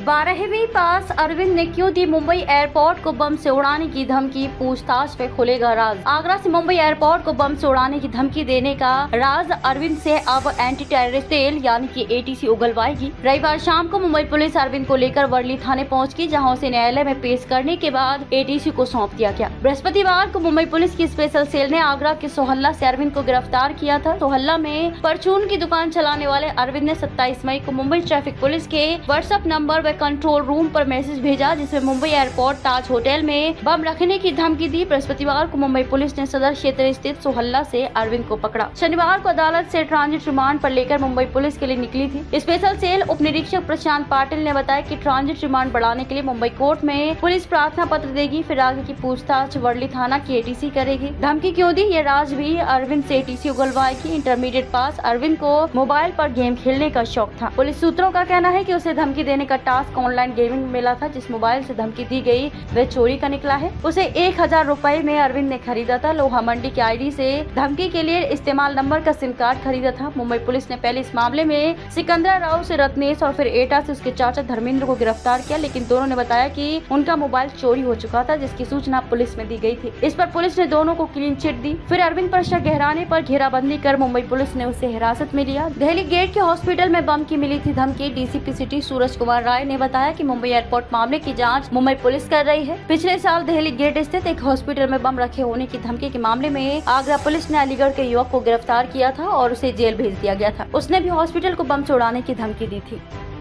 12वीं पास अरविंद ने क्यों दी मुंबई एयरपोर्ट को बम से उड़ाने की धमकी, पूछताछ पे खुलेगा राज। आगरा से मुंबई एयरपोर्ट को बम से उड़ाने की धमकी देने का राज अरविंद से अब एंटी टेररिस्ट सेल यानी कि एटीसी उगलवाएगी। रविवार शाम को मुंबई पुलिस अरविंद को लेकर वर्ली थाने पहुंच गई, जहां उसे न्यायालय में पेश करने के बाद एटीसी को सौंप दिया गया। बृहस्पतिवार को मुंबई पुलिस की स्पेशल सेल ने आगरा के सोहल्ला से अरविंद को गिरफ्तार किया था। सोहल्ला में परचून की दुकान चलाने वाले अरविंद ने 27 मई को मुंबई ट्रैफिक पुलिस के व्हाट्सएप नंबर व कंट्रोल रूम पर मैसेज भेजा, जिसमें मुंबई एयरपोर्ट ताज होटल में बम रखने की धमकी दी। बृहस्पतिवार को मुंबई पुलिस ने सदर क्षेत्र स्थित सोहल्ला से अरविंद को पकड़ा। शनिवार को अदालत से ट्रांजिट रिमांड पर लेकर मुंबई पुलिस के लिए निकली थी। स्पेशल सेल उप निरीक्षक प्रशांत पाटिल ने बताया कि ट्रांजिट रिमांड बढ़ाने के लिए मुंबई कोर्ट में पुलिस प्रार्थना पत्र देगी, फिर आगे की पूछताछ वर्ली थाना की एटीसी करेगी। धमकी क्यों दी, ये राज भी अरविंद से एटीसी उगलवाएगी। इंटरमीडिएट पास अरविंद को मोबाइल पर गेम खेलने का शौक था। पुलिस सूत्रों का कहना है कि उसे धमकी देने का टास्क ऑनलाइन गेमिंग में मिला था। जिस मोबाइल से धमकी दी गई वह चोरी का निकला है। उसे 1000 रुपए में अरविंद ने खरीदा था। लोहा मंडी के आईडी से धमकी के लिए इस्तेमाल नंबर का सिम कार्ड खरीदा था। मुंबई पुलिस ने पहले इस मामले में सिकंदरा राव से रत्नेश और फिर एटा से उसके चाचा धर्मेंद्र को गिरफ्तार किया, लेकिन दोनों ने बताया कि उनका मोबाइल चोरी हो चुका था, जिसकी सूचना पुलिस में दी गई थी। इस पर पुलिस ने दोनों को क्लीन चिट दी। फिर अरविंद पर शक गहराने पर घेराबंदी कर मुंबई पुलिस ने उसे हिरासत में लिया। दिल्ली गेट के हॉस्पिटल में बम की मिली थी धमकी। डीसीपी सिटी सूरज कुमार राय ने बताया कि मुंबई एयरपोर्ट मामले की जांच मुंबई पुलिस कर रही है। पिछले साल दिल्ली गेट स्थित एक हॉस्पिटल में बम रखे होने की धमकी के मामले में आगरा पुलिस ने अलीगढ़ के युवक को गिरफ्तार किया था और उसे जेल भेज दिया गया था। उसने भी हॉस्पिटल को बम से उड़ाने की धमकी दी थी।